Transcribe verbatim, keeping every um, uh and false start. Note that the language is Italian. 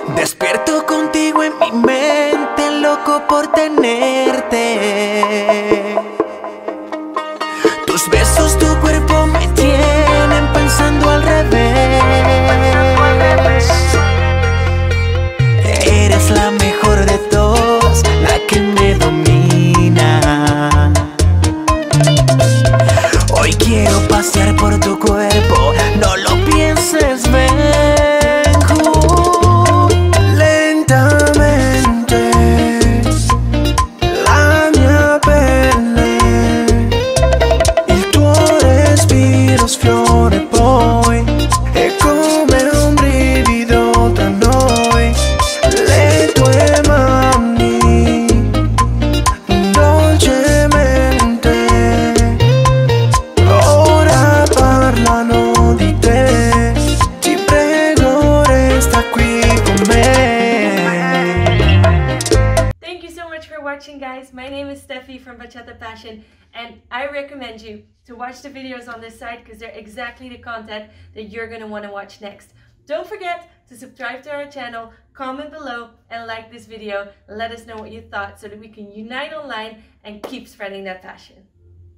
Despierto contigo en mi mente, loco por tenerte. Tus besos, tu cuerpo me tienen pensando al revés. Eres la mejor de todas, la que me domina. Hoy quiero pasear por tu cuerpo, no lo pienses, ven. Sfiore poi e come un brivido tra noi, le tue mani dolcemente ora parlano di te. Ti prego, resta qui con me. Thank you so much for watching, guys. My name is Steffi from Bachata Passion, and I recommend you to watch the videos on this site because they're exactly the content that you're going to want to watch next. Don't forget to subscribe to our channel, comment below, and like this video. Let us know what you thought so that we can unite online and keep spreading that passion.